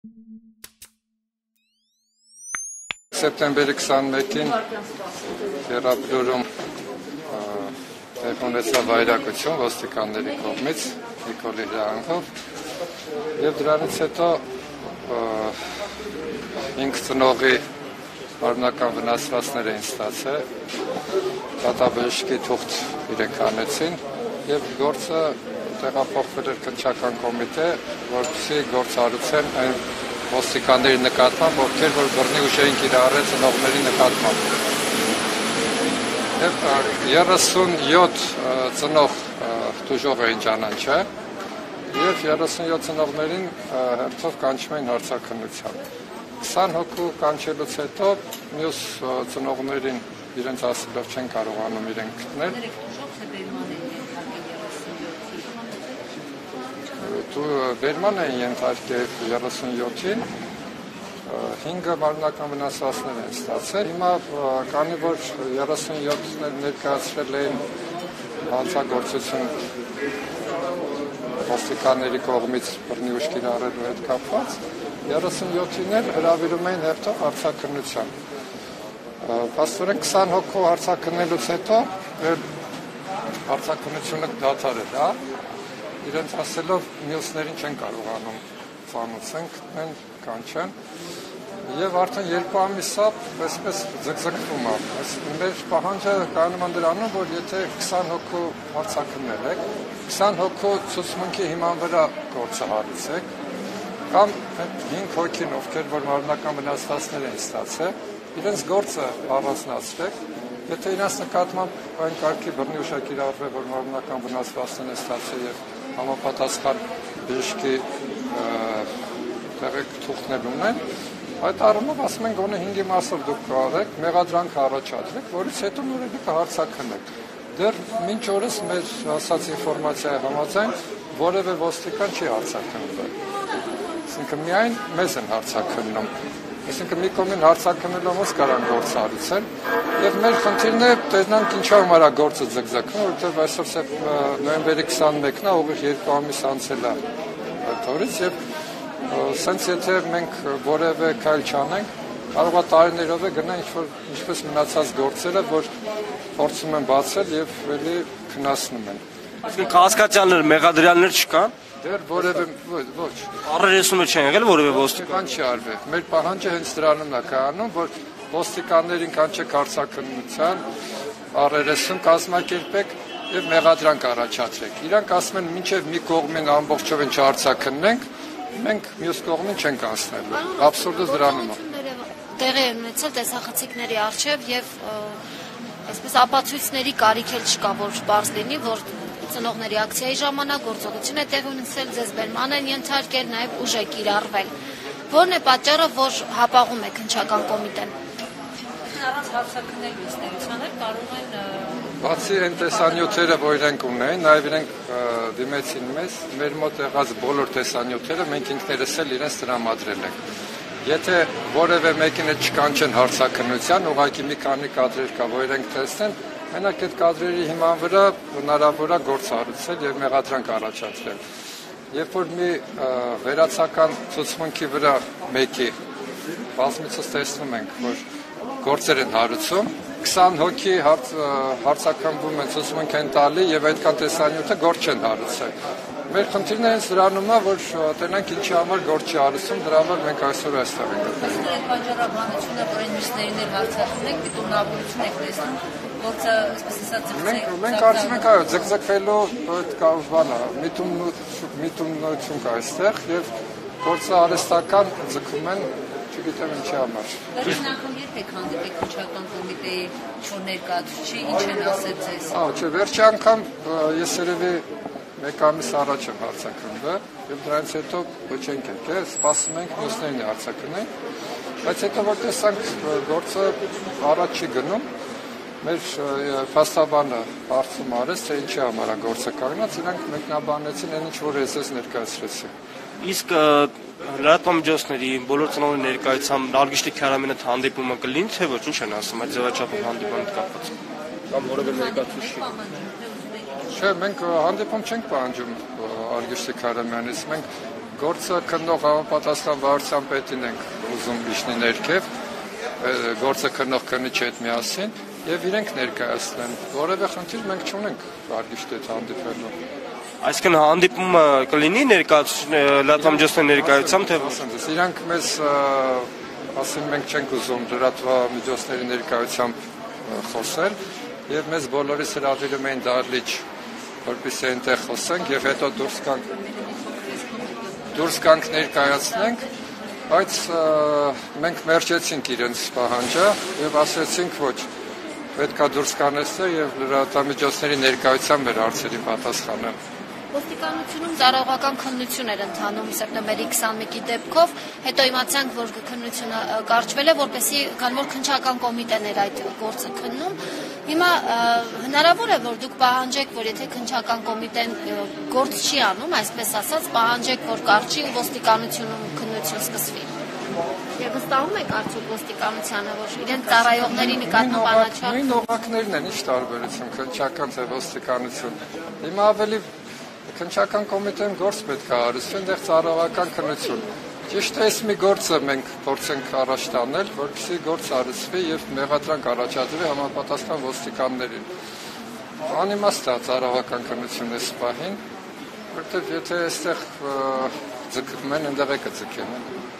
Սեպտեմբերի 21-ին վերաբերում ունեցավ վայրակություն ոստիկանների կողմից Նիկոլի Հրանքով եւ դրանից հետո 5 ծնողի մարմնական վնասվածքներ էին ստացել դատաբժշկի թուղթ իրենք անեցին եւ գործը տեղափոխվել էր քննչական կոմիտե որպեսզի գործառույթեն այն ոստիկանների նկատմամբ ովքեր որ բռնի ուժ էին կիրառել ծնողների նկատմամբ եւ 37 ծնող դժոխ էին ճանաչել եւ 37 ծնողներին հերթով կանչում էին հարցաքննության 20 հոգու կանչելուց հետո մյուս ծնողներին իրենց ասելով չեն կարողանում իրենք գտնել Վերման էին ենթարկել 37-ին 5 մարմնական վնասվածքներ են ստացել հիմա քանի որ 37-ներ ներկայացրել էին հանցագործություն ոստիկանների կողմից բռնի ուժ կիրառելու հետ կապված 37-ին էլ հրավիրում էին հերթով հարցաքննության փաստորեն 20 հոգու հարցաքննելուց հետո հարցաքննությունը դադարել է իրենց ասելով մյուսներին չեն կարողանում ծանուցեն գտնեն կանչեն եւ արդեն 2 ամիս է այսպես ձգձգվում է մեր պահանջը կանոնական դրանում որ եթե 20 հոգու հարցաքննել եք 20 հոգու ցուցմունքի հիման վրա գործը հարուցեք կամ 5 հոգին ովքեր որ մարմնական վնասվածքներ են ստացել իրենց գործը առանձնացրեք եթե իրենց նկատմամբ այն կարգի բռնի ուժ կիրառվել որ մարմնական վնասվածքներ են ստացել եւ համապատասխան բժշկի տեղեկ թուղթներ ունեն այդ առումով ասում են գոնե 5-ի մասով դուք կարեք մեղադրանք առաջադրեք որից հետո նորեդի կհարցաքննեք դեռ մինչ օրս մեր ասած ինֆորմացիայի համաձայն որևէ ոստիկան չի հարցաքննվել այսինքն միայն մեզ են հարցաքննում այսինքն մի կողմին հարցաքննելով ոնց կարան գործառույթել եւ մեր խնդիրն է տեսնանք ինչա համար է գործը ձգձգվում որովհետեւ այսօր նոյեմբերի 21-ն է ուղիղ 2 ամիս անցել է այդ օրից եւ սենց եթե մենք որևէ քայլ չանենք կարող է տարիներով է գնա ինչպես մնացած գործերը որ փորձում են բացել եւ ելի քննացնում են Այսինքն կասկածյաններ մեղադրյալներ չկան Դեռ որևէ ոչ առերեսումը չեն եղել որևէ ոստիկան չի արվել մեր պահանջը հենց դրանում է կայանում որ ոստիկաններին կանչեք հարցաքննության առերեսում կազմակերպեք եւ մեղադրանք առաջադրեք իրանք ասում են մինչեւ մի կողմին ամբողջովին չհարցաքննենք մենք մյուս կողմին չենք անցնելու աբսուրդը դրանում է տեղի են ունեցել տեսախցիկների արչեւ եւ այսպես ապացույցների կարիք էլ չկա որ բարձ լինի որ ծնողների ակցիայի ժամանակ գործողություն է տեղի ունեցել ձեզ բերման են ենթարկել նաև ուժ է կիրառվել որն է պատճառը որ հապաղում է քննչական կոմիտեն առանց հարցաքննելու ստեղծանել կարող են բացի այն տեսանյութերը որ իրենք ունեն նաև իրենք դիմեցին մեզ մեր մոտ եղած բոլոր տեսանյութերը մենք ինքներս էլ իրենց տրամադրել ենք եթե որևէ մեկին էլ չկանչեն հարցաքննության ուղղակի մի քանի կադրեր կա որ իրենք տեսնեն Մենակ այդ կադրերի հիման վրա հնարավոր է գործառույթել եւ մեղադրանք առաջադրել։ Երբ որ մի վերացական ցուցմունքի վրա մեկի բազմիցս տեսնում ենք, որ գործեր են հարուցում, 20 հոգի հարցաքննվում են ցուցմունք են տալի եւ այդքան տեսանյութը գործ չեն հարուցել։ Մեր խնդիրն է հենց դրանում է, որ տենանք ինչի համար գործ չի հարուցում, դրա համար մենք այսօր այստեղ ենք գտնվում։ Այդ պատճառաբանությունը, որ այն մյուսներին էլ հարցակնեք, դիտումնավորություն եք տեսնում, գործը, այսպես ասած, մենք կարծում ենք, այո, ձգձգվելու այդ բանը, միտումնություն կա այստեղ եւ գործը արհեստական ձգում են, չգիտեմ ինչի համար։ Վերջին անգամ երբ եք հանդիպել քննչական կոմիտեի չոր ներկայացուցիչի, ինչ են ասել ձեզ։ Չէ, վերջի անգամ ես երևի մեկ ամիս առաջ եմ հարցաքննվել եւ դրանից հետո ոչ ենք եկել, սպասում ենք մյուսներին հարցաքննեն, բայց հետո որ տեսանք գործը առաջ չի գնում, մեր փաստաբանը հարցում արեց, թե ինչի համար է գործը կանգնած, իրանք մեկնաբանեցին այն ինչ որ ես ներկայացրեցի։ Իսկ լրատվամիջոցների բոլոր ծնողների ներկայությամբ Նարգիշտի Քարամյանը հանդիպումը կլինի, թե ոչ, ինչ են ասում այդ ձևաչափով հանդիպումը կապված։ Կամ որևէ ներկայացուցիչ։ Չէ, մենք հանդիպում չենք պահանջում Արգիշտի Քարամյանից, մենք Գործը քննող համապատասխան վարչության պետին ենք ուզում իջնի ներքև, գործը քննող քննիչի հետ միասին եւ իրենք ներկայացնեն։ Որևէ խնդիր մենք չունենք վարչի հետ հանդիպելու։ Այսինքն հանդիպումը կլինի լրատվամիջոցների ներկայությամբ թե ոչ։ Իրանք մեզ ասին մենք չենք ուզում լրատվամիջոցների ներկայությամբ խոսել եւ մեզ բոլորիս հրավիրում էին դահլիճ, որպեսզի այնտեղ խոսենք եւ հետո դուրս գանք ներկայացնենք, բայց մենք մերժեցինք իրենց պահանջը եւ ասեցինք ոչ, պետքա դուրս կանեցնել եւ լրատվամիջոցների ներկայությամբ մեր հարցերի պատասխանեն։ Ոստիկանությունում ծառայողական քննություն էր ընթանում սեպտեմբերի 21-ի դեպքով, հետո իմացանք, որ քննությունը կարճվել է, որպեսզի քանի որ քննչական կոմիտեն էր այդ գործը քննում։ Հիմա հնարավոր է, որ դուք պահանջեք, որ եթե քննչական կոմիտեն գործ չի անում, այսպես ասած, պահանջեք, որ կարճի ու ոստիկանությունում քննություն սկսվի։ Եվ վստահում եք արդյոք ոստիկանությանը, որ իրենց ծառայողների նկատմամբ անաչառ։ Նույն օղակներն են, ինչ տարբերություն քննչական թե ոստիկանություն։ Հիմա ավելի քննչական կոմիտեն գործ պետք է արվի, այնտեղ ծառայողական քննություն։ Ճիշտ է, այս մի գործը մենք փորձենք առաջ տանել, որպեսզի գործ արվի եւ մեղադրանք առաջադրվի համապատասխան ոստիկաններին։ Անիմաստ է ծառայողական քննությունը սպահին, որտեղ եթե այստեղ ձգվում են, այնտեղ է կձգեն։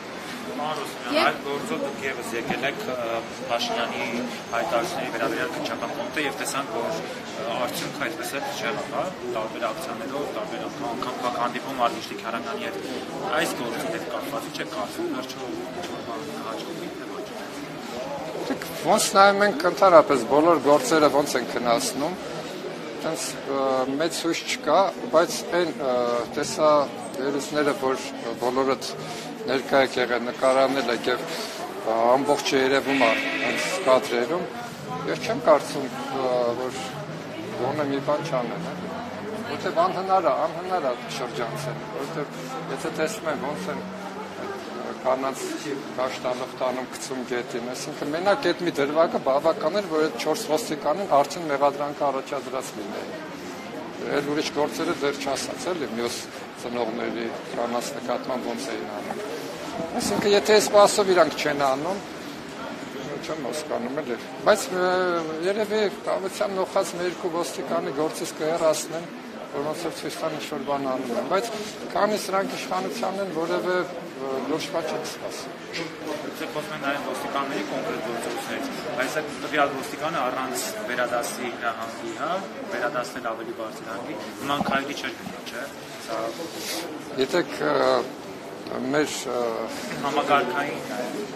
Այդ գործով դուք եւս եկել եք Փաշինյանի հայտարարությունների վերաբերյալ քննչական կոմիտե եւ տեսանք, որ արդյունքը այդպես է չեղավ, հա, տարբեր ակցիաներով, տարբեր անգամ հանդիպում Արմիշտի Քարամյանի հետ։ Այս գործի հետ կապված չէ կարծում, վերջո հաջողվի թե ոչ։ Դուք ոնց նայում ենք ընդհանրապես բոլոր գործերը ոնց են քննացնում, այնց մեծ հույս չկա, բայց այն տեսա վերուսները, որ բոլորը ներկա եք եղել, նկարանել եք եւ ամբողջը երևում է այս կադրերում, ես չեմ կարծում, որ գոնե մի բան չանեն, որտեղ անհնար է շրջանցել, որտեղ եթե տեսնում են ոնց են կանանց գաշտանով տանում գցում գետին, այսինքն մենակ այդ մի դրվագը բավական էր, որ այդ 4 ոստիկանին արդեն մեղադրանքը առաջադրած լինեին։ Այդ ուրիշ գործերը դեռ չասած էլի մյուս ծնողների կանանց նկատմամբ ոնց էին անում։ Այսինքն եթե այս բասով իրանք չեն անում, չեմ հասկանում էլի, բայց երևի կավության նոխած մեր երկու ոստիկանի գործից կհեռացնեն, որոնց ցույց տան ինչ-որ բան անում են, բայց քանի սրանք իշխանության են, որևէ լուրջ բան չեն սպասում։ Դուք խոսում եք նաև ոստիկանների կոնկրետ գործողություններից, բայց այդ տվյալ ոստիկանը առանց վերադասի հրահանգի, հա, վերադասնել ավելի բարձր հանգի, նման քայլի չէր գնա, չէ՞։ Գիտեք, մեր համագարկային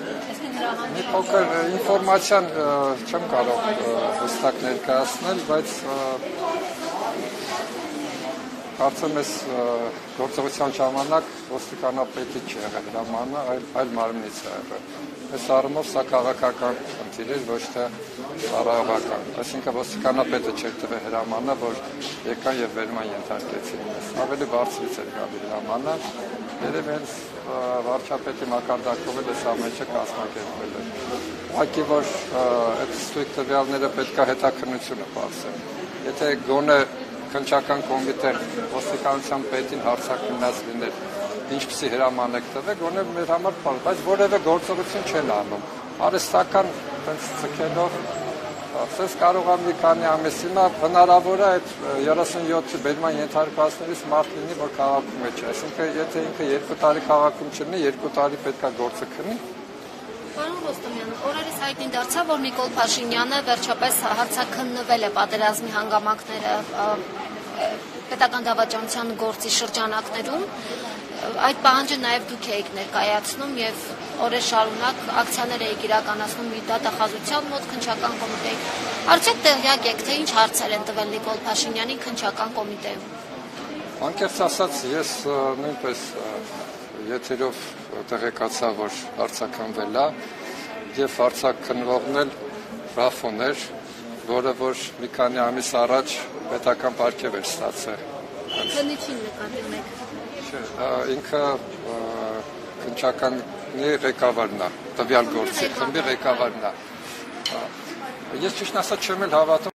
մի փոքր ինֆորմացիան չեմ կարող հստակ ներկայացնել, բայց կարծեմ ես գործողության ժամանակ ոստիկանապետի չի եղել հրամանը, այլ մարմնից է եղել։ Այս առումով սա քաղաքական խնդիր էր, ոչ թե ծառայողական։ Այսինքն ոստիկանապետը չէր տվել հրամանը, որ եկան եւ վերման ենթարկեցին մեզ։ Ավելի բարձրից էր գալի հրամանը, երևի հենց վարչապետի մակարդակով էլ այս ամենը կազմակերպվել է։ Ուղղակի որ այդ ստույգ տվյալները պետք է հետաքննությունը բացեն։ Եթե գոնե քննչական կոմիտեն ոստիկանության պետին հարցակնած լիներ, ինչպիսի հրաման եք տվել, գոնե մեր համար բան, բայց որևէ գործողություն չեն անում։ Արհեստական այնց ցկելով, ասես կարող է մի քանի ամիս հիմա հնարավոր է այդ 37 բերման ենթարկվածներից մարդ լինի, որ քաղաքում է չէ։ Այսինքն եթե ինքը 2 տարի քաղաքում չլինի, 2 տարի պետք է գործը քննի։ Պարոն Ռոստոմյան, օրերս հայտնի դարձավ, որ Նիկոլ Փաշինյանը վերջապես հարցաքննվել է պատերազմի հանգամանքները պետական դավաճանության գործի շրջանակներում։ Այդ պահանջը նաև դուք եք ներկայացնում եւ օրեր շարունակ ակցիաներ եք իրականացնում մի դատախազության մոտ քննչական կոմիտեի։ Արդյոք տեղյակ եք, թե ինչ հարցեր են տվել Նիկոլ Փաշինյանին քննչական կոմիտեում։ Անկեղծ ասած, ես նույնպես եթերով տեղեկացա, որ հարցաքննվել է եւ հարցաքննողն էլ Ռաֆոն էր, որը որ մի քանի ամիս առաջ պետական պարգև էր ստացել։ Քննիչին նկատում եք։ Չէ, ինքը քննչականի ղեկավարն է, տվյալ գործի խմբի ղեկավարն է։ Ես ճիշտ ասած չեմ էլ հավատում։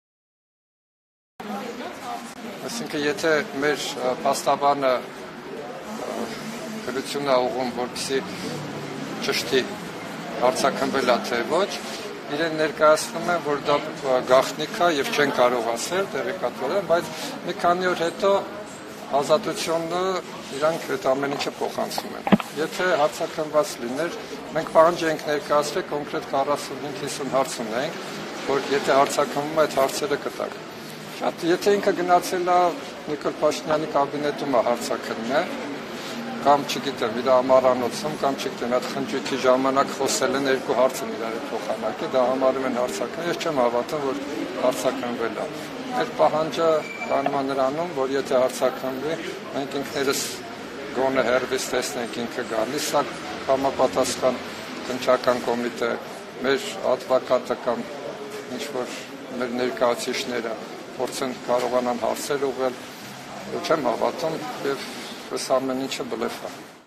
Այսինքն եթե մեր փաստաբանը գրությունն ուղղում, որպեսզի ճշտի հարցաքննվել է թե ոչ, իրեն ներկայացնում են, որ դա գաղտնիք է եւ չեն կարող ասել, տեղեկատվել են, բայց մի քանի օր հետո ազատությունը իրանք այդ ամեն ինչը փոխանցում են։ Եթե հարցաքննված լիներ, մենք պահանջ ենք ներկայացրել կոնկրետ 45-50 հարց ունենք, որ եթե հարցաքննվում այդ հարցերը կտակ։ Շատ եթե ինքը գնացել է Նիկոլ Փաշինյանի կաբինետում է հարցաքննել, կամ չգիտեմ, իր ամառանոցում, կամ չգիտեմ, այդ խնջույքի ժամանակ խոսել են երկու հարց են իրար փոխանակել, դա համարում են հարցաքննել, ես չեմ հավատում, որ հարցաքննվել է։ Մեր պահանջը կանոնը նրանում, որ եթե հարցաքննվի, մենք ինքներս գոնե հերվից տեսնենք ինքը գալիս, սա համապատասխան քննչական կոմիտե, մեր ադվոկատը կամ ինչ-որ մեր ներկայացուցիչները փորձեն կարողանան հարցեր ուղղել, չեմ հավատում եւ այս ամեն ինչը բլեֆ է։